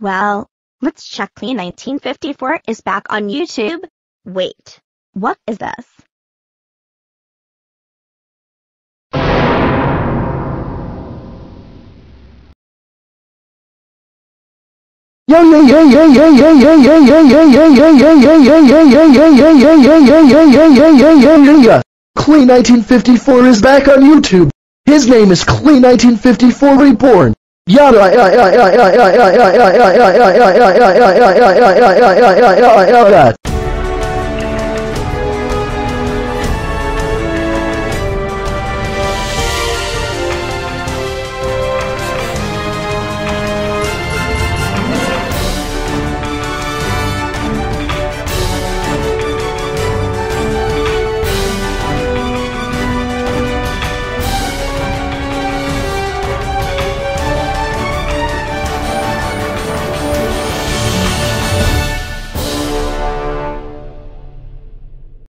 Well, let's check Clean 1954 is back on YouTube. Wait, what is this? Clean 1954 is back on YouTube. His name is Clean 1954 Reborn. Yada.